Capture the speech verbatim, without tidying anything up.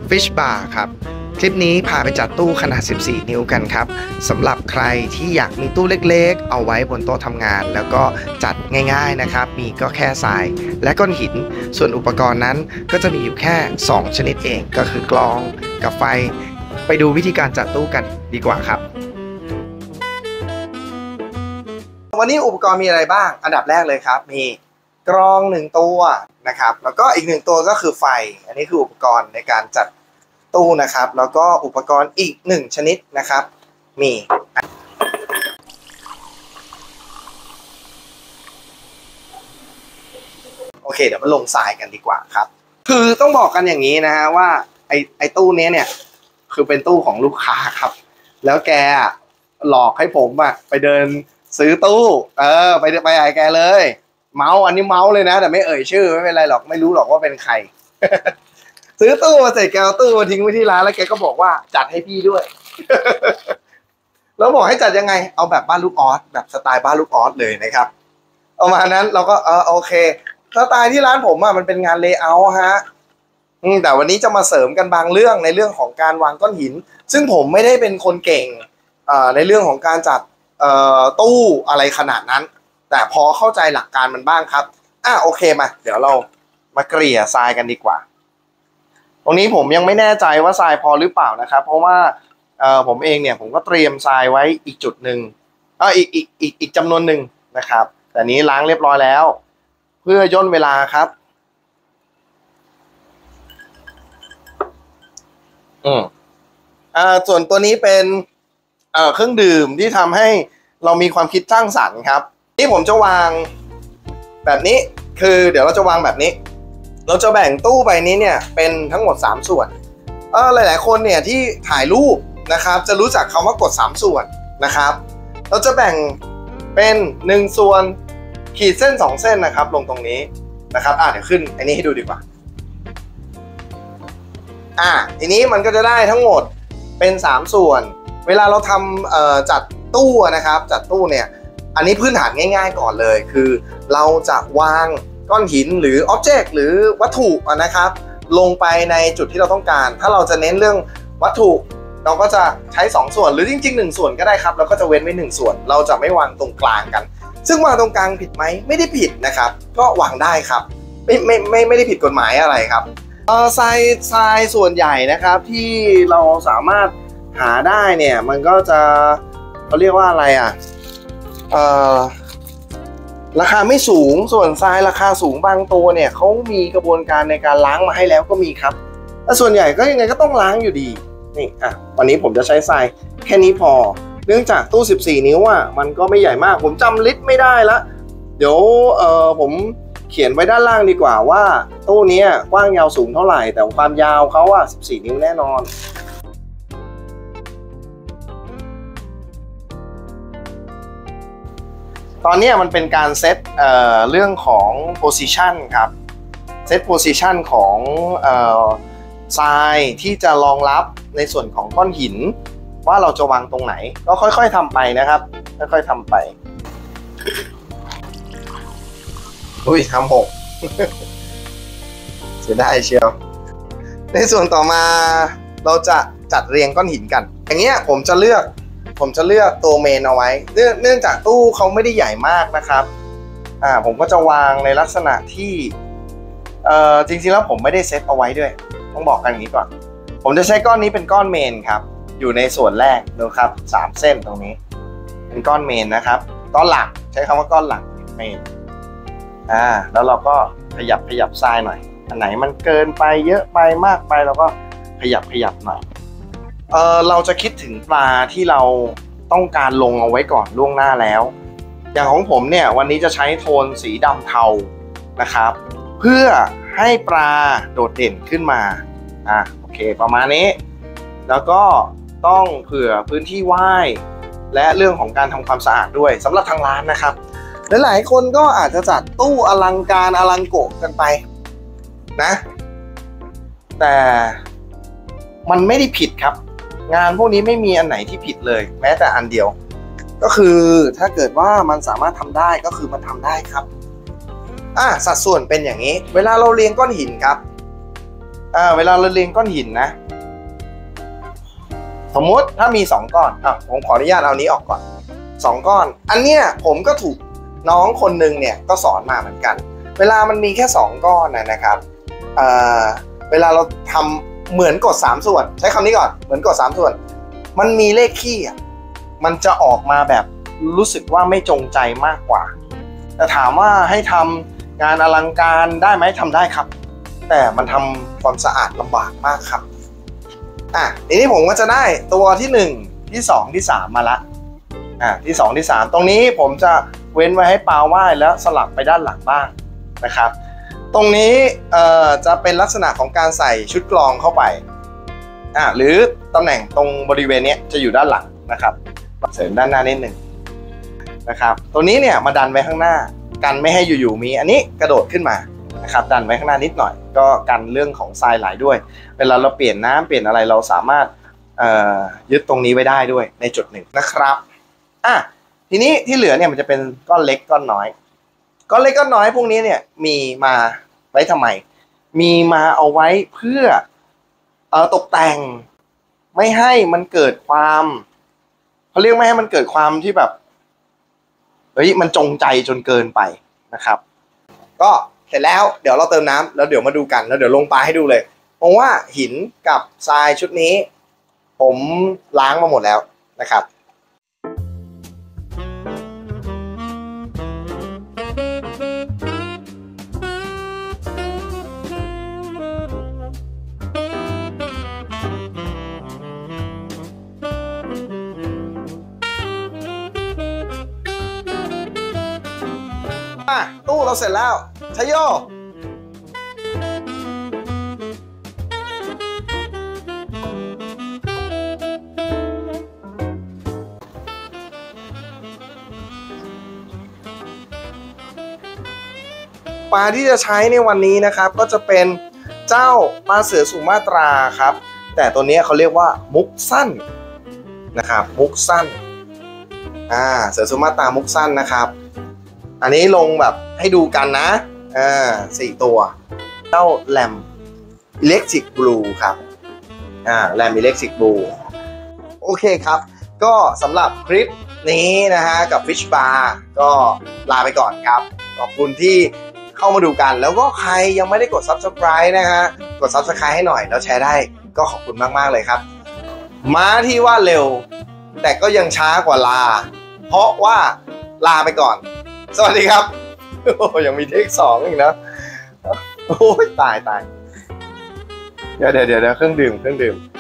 Fish Bar ครับคลิปนี้พาไปจัดตู้ขนาดสิบสี่นิ้วกันครับสำหรับใครที่อยากมีตู้เล็กๆเอาไว้บนโต๊ะทำงานแล้วก็จัดง่ายๆนะครับมีก็แค่ทรายและก้อนหินส่วนอุปกรณ์นั้นก็จะมีอยู่แค่สองชนิดเองก็คือกลองกับไฟไปดูวิธีการจัดตู้กันดีกว่าครับวันนี้อุปกรณ์มีอะไรบ้างอันดับแรกเลยครับมีกรองหนึ่งตัวนะครับแล้วก็อีกหนึ่งตัวก็คือไฟอันนี้คืออุปกรณ์ในการจัดตู้นะครับแล้วก็อุปกรณ์อีกหนึ่งชนิดนะครับมีโอเคเดี๋ยวมาลงทรายกันดีกว่าครับคือต้องบอกกันอย่างนี้นะฮะว่าไอไอตู้นี้เนี่ยคือเป็นตู้ของลูกค้าครับแล้วแกหลอกให้ผมอะไปเดินซื้อตู้เออไปไปไอแกเลยเมาส์อันนี้เมาส์เลยนะแต่ไม่เอ่ยชื่อไม่เป็นไรหรอกไม่รู้หรอกว่าเป็นใคร ซื้อตู้มาเสร็จแกเอาตู้มาทิ้งไว้ที่ร้านแล้วแกก็บอกว่าจัดให้พี่ด้วย แล้วบอกให้จัดยังไงเอาแบบบ้านลูกออสแบบสไตล์บ้านลูกออสเลยนะครับเอามานั้นเราก็เออโอเคสไตล์ที่ร้านผมอะมันเป็นงานเลเยอร์ฮะแต่วันนี้จะมาเสริมกันบางเรื่องในเรื่องของการวางก้อนหินซึ่งผมไม่ได้เป็นคนเก่งในเรื่องของการจัดตู้อะไรขนาดนั้นแต่พอเข้าใจหลักการมันบ้างครับอ่ะโอเคมาเดี๋ยวเรามาเกลี่ยทรายกันดีกว่าตรงนี้ผมยังไม่แน่ใจว่าทรายพอหรือเปล่านะครับเพราะว่าเอ่อผมเองเนี่ยผมก็เตรียมทรายไว้อีกจุดหนึ่งเอออีกอีกอีกอีกจำนวนหนึ่งนะครับแต่นี้ล้างเรียบร้อยแล้วเพื่อย่นเวลาครับอืมอ่าส่วนตัวนี้เป็นเอ่อเครื่องดื่มที่ทำให้เรามีความคิดสร้างสรรค์ครับนี่ผมจะวางแบบนี้คือเดี๋ยวเราจะวางแบบนี้เราจะแบ่งตู้ใบนี้เนี่ยเป็นทั้งหมดสามส่วนเออหลายๆคนเนี่ยที่ถ่ายรูปนะครับจะรู้จักคำว่ากดสามส่วนนะครับเราจะแบ่งเป็นหนึ่งส่วนขีดเส้นสองเส้นนะครับลงตรงนี้นะครับอ่ะเดี๋ยวขึ้นอันนี้ให้ดูดีกว่าอ่ะทีนี้มันก็จะได้ทั้งหมดเป็นสามส่วนเวลาเราทำเอ่อจัดตู้นะครับจัดตู้เนี่ยอันนี้พื้นฐานง่ายๆก่อนเลยคือเราจะวางก้อนหินหรืออ็อบเจกต์หรือวัตถุนะครับลงไปในจุดที่เราต้องการถ้าเราจะเน้นเรื่องวัตถุเราก็จะใช้สองส่วนหรือจริงๆหนึ่งส่วนก็ได้ครับเราก็จะเว้นไว้หนึ่งส่วนเราจะไม่วางตรงกลางกันซึ่งวางตรงกลางผิดไหมไม่ได้ผิดนะครับก็วางได้ครับไม่ไม่ไม่ไม่ได้ผิดกฎหมายอะไรครับเออทรายทรายส่วนใหญ่นะครับที่เราสามารถหาได้เนี่ยมันก็จะเขาเรียกว่าอะไรอ่ะเออราคาไม่สูงส่วนทรายราคาสูงบางตัวเนี่ยเขามีกระบวนการในการล้างมาให้แล้วก็มีครับแต่ส่วนใหญ่ก็ยังไงก็ต้องล้างอยู่ดีนี่อ่ะวันนี้ผมจะใช้ทรายแค่นี้พอเนื่องจากตู้สิบสี่นิ้วอ่ะมันก็ไม่ใหญ่มากผมจำลิตรไม่ได้ละเดี๋ยวเอ่อผมเขียนไว้ด้านล่างดีกว่าว่าตู้นี้กว้างยาวสูงเท่าไหร่แต่ความยาวเขาอ่ะสิบสี่นิ้วแน่นอนตอนนี้มันเป็นการเซต เอ่อ เรื่องของ position ครับเซต position ของเอ่อทรายที่จะรองรับในส่วนของก้อนหินว่าเราจะวางตรงไหนก็ค่อยๆทำไปนะครับค่อยๆทำไปอุ้ยทำหก เสียดายเชียวในส่วนต่อมาเราจะจัดเรียงก้อนหินกันอย่างเงี้ยผมจะเลือกผมจะเลือกตัวเมนเอาไว้เนื่องเนื่องจากตู้เขาไม่ได้ใหญ่มากนะครับอ่าผมก็จะวางในลักษณะที่เอ่อจริงๆแล้วผมไม่ได้เซตเอาไว้ด้วยต้องบอกกันอย่างนี้ก่อนผมจะใช้ก้อนนี้เป็นก้อนเมนครับอยู่ในส่วนแรกนะครับสามเส้นตรงนี้เป็นก้อนเมนนะครับก้อนหลักใช้คำว่าก้อนหลักเมนอ่าแล้วเราก็ขยับขยับทรายหน่อยอันไหนมันเกินไปเยอะไปมากไปเราก็ขยับขยับหน่อยเออเราจะคิดถึงปลาที่เราต้องการลงเอาไว้ก่อนล่วงหน้าแล้วอย่างของผมเนี่ยวันนี้จะใช้โทนสีดำเทานะครับเพื่อให้ปลาโดดเด่นขึ้นมาอ่ะโอเคประมาณนี้แล้วก็ต้องเผื่อพื้นที่ว่ายและเรื่องของการทำความสะอาดด้วยสำหรับทางร้านนะครับหลายๆคนก็อาจจะจัดตู้อลังการอลังโกะกันไปนะแต่มันไม่ได้ผิดครับงานพวกนี้ไม่มีอันไหนที่ผิดเลยแม้แต่อันเดียวก็คือถ้าเกิดว่ามันสามารถทำได้ก็คือมันทำได้ครับอ่ะสัดส่วนเป็นอย่างนี้เวลาเราเรียงก้อนหินครับอ่าเวลาเราเรียงก้อนหินนะสมมติถ้ามีสองก้อนอ่ะผมขออนุญาตเอานี้ออกก่อนสองก้อนอันเนี้ยผมก็ถูกน้องคนหนึ่งเนี่ยก็สอนมาเหมือนกันเวลามันมีแค่สองก้อนนะนะครับเอ่อเวลาเราทำเหมือนกดสามส่วนใช้คำนี้ก่อนเหมือนกดสามส่วนมันมีเลขคี่อ่ะมันจะออกมาแบบรู้สึกว่าไม่จงใจมากกว่าแต่ถามว่าให้ทำงานอลังการได้ไหมทำได้ครับแต่มันทำความสะอาดลำบากมากครับอ่ะทีนี้ผมก็จะได้ตัวที่หนึ่งที่สองที่สามมาละอ่ะที่สองที่สามตรงนี้ผมจะเว้นไว้ให้ปลาว่ายแล้วสลับไปด้านหลังบ้างนะครับตรงนี้เอ่อจะเป็นลักษณะของการใส่ชุดกรองเข้าไปอ่ะหรือตำแหน่งตรงบริเวณนี้จะอยู่ด้านหลังนะครับเสริมด้านหน้านิดหนึ่งนะครับตัวนี้เนี่ยมาดันไว้ข้างหน้ากันไม่ให้อยู่ๆมีอันนี้กระโดดขึ้นมานะครับดันไว้ข้างหน้านิดหน่อยก็กันเรื่องของทรายไหลด้วยเวลาเราเปลี่ยนน้ำเปลี่ยนอะไรเราสามารถยึดตรงนี้ไว้ได้ด้วยในจุดหนึ่งนะครับอ่ะทีนี้ที่เหลือเนี่ยมันจะเป็นก้อนเล็กก้อนน้อยก้อนเล็กก้อนน้อยพวกนี้เนี่ยมีมาไว้ทำไมมีมาเอาไว้เพื่อเอ่อตกแต่งไม่ให้มันเกิดความเขาเรียกไม่ให้มันเกิดความที่แบบเฮ้ยมันจงใจจนเกินไปนะครับก็เสร็จแล้วเดี๋ยวเราเติมน้ำแล้วเดี๋ยวมาดูกันแล้วเดี๋ยวลงปลาให้ดูเลยเพราะว่าหินกับทรายชุดนี้ผมล้างมาหมดแล้วนะครับตู้เราเสร็จแล้วชัยโยปลาที่จะใช้ในวันนี้นะครับก็จะเป็นเจ้าปลาเสือสุมาตราครับแต่ตัวนี้เขาเรียกว่ามุกสั้นนะครับมุกสั้นอ่าเสือสุมาตรามุกสั้นนะครับอันนี้ลงแบบให้ดูกันนะอ่าสี่ตัวเจ้าแรมอิเล็กทริกบลูครับอ่าแรมอิเล็กทริกบลูโอเคครับก็สำหรับคลิปนี้นะฮะกับฟิชบาร์ก็ลาไปก่อนครับขอบคุณที่เข้ามาดูกันแล้วก็ใครยังไม่ได้กด ซับสไครบ์ นะฮะกด ซับสไครบ์ ให้หน่อยแล้วแชร์ได้ก็ขอบคุณมากๆเลยครับม้าที่ว่าเร็วแต่ก็ยังช้ากว่าลาเพราะว่าลาไปก่อนสวัสดีครับโอ้ยังมีเทคสองอีกนะโอ้ยตายตายเดี๋ยวเดี๋ยวเดี๋ยวเครื่องดื่มเครื่องดื่ม